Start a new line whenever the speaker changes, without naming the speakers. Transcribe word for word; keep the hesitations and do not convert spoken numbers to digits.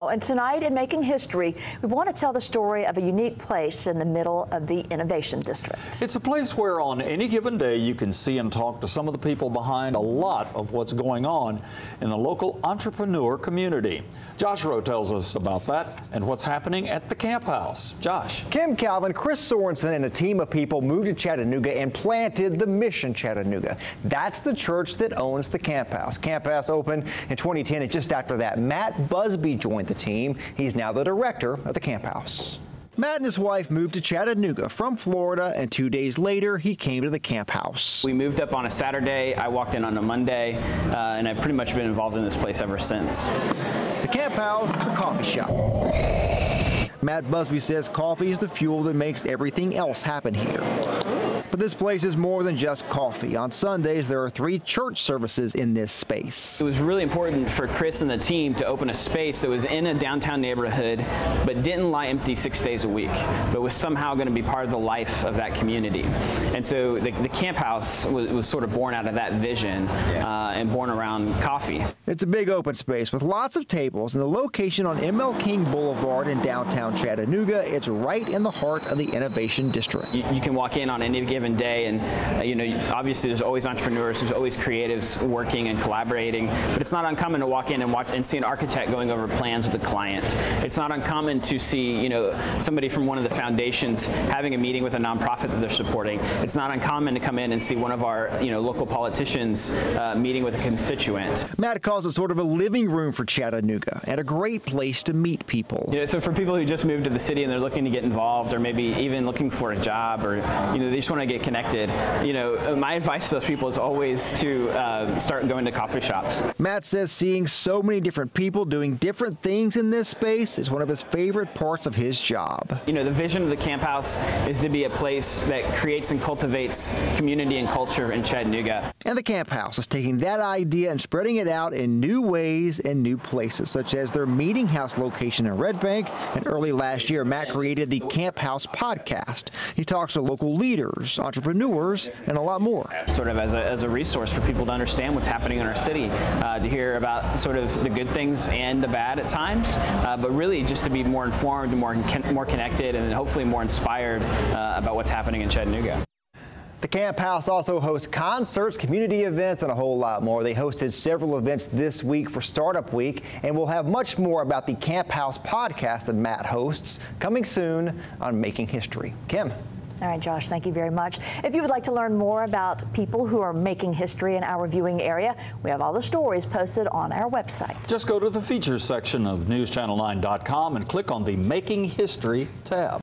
And tonight in Making History, we want to tell the story of a unique place in the middle of the Innovation District.
It's a place where on any given day you can see and talk to some of the people behind a lot of what's going on in the local entrepreneur community. Josh Rowe tells us about that and what's happening at the Camp House. Josh.
Kim Calvin, Chris Sorensen, and a team of people moved to Chattanooga and planted the Mission Chattanooga. That's the church that owns the Camp House. Camp House opened in twenty ten, and just after that, Matt Busby joined the team. He's now the director of the Camp House. Matt and his wife moved to Chattanooga from Florida, and two days later, he came to the Camp House.
We moved up on a Saturday. I walked in on a Monday, uh, and I've pretty much been involved in this place ever since.
The Camp House is the coffee shop. Matt Busby says coffee is the fuel that makes everything else happen here. But this place is more than just coffee. On Sundays, there are three church services in this space.
It was really important for Chris and the team to open a space that was in a downtown neighborhood, but didn't lie empty six days a week, but was somehow going to be part of the life of that community. And so the, the Camp House was, was sort of born out of that vision uh, and born around coffee.
It's a big open space with lots of tables, and the location on M L King Boulevard in downtown Chattanooga, it's right in the heart of the Innovation District.
You, you can walk in on any given day, and uh, you know, obviously there's always entrepreneurs, there's always creatives working and collaborating, but it's not uncommon to walk in and watch and see an architect going over plans with a client. It's not uncommon to see, you know, somebody from one of the foundations having a meeting with a nonprofit that they're supporting. It's not uncommon to come in and see one of our, you know, local politicians uh, meeting with a constituent.
Matt calls it sort of a living room for Chattanooga and a great place to meet people.
You know, so for people who just moved to the city and they're looking to get involved, or maybe even looking for a job, or you know, they just want to get connected, you know, my advice to those people is always to uh, start going to coffee shops.
Matt says seeing so many different people doing different things in this space is one of his favorite parts of his job.
You know, the vision of the Camp House is to be a place that creates and cultivates community and culture in Chattanooga.
And the Camp House is taking that idea and spreading it out in new ways and new places, such as their meeting house location in Red Bank. And early last year, Matt created the Camp House podcast. He talks to local leaders, entrepreneurs, and a lot more.
Sort of as a, as a resource for people to understand what's happening in our city, uh, to hear about sort of the good things and the bad at times, uh, but really just to be more informed, more, more connected, and hopefully more inspired uh, about what's happening in Chattanooga.
The Camp House also hosts concerts, community events, and a whole lot more. They hosted several events this week for Startup Week, and we'll have much more about the Camp House podcast that Matt hosts coming soon on Making History. Kim.
All right, Josh, thank you very much. If you would like to learn more about people who are making history in our viewing area, we have all the stories posted on our website.
Just go to the features section of news channel nine dot com and click on the Making History tab.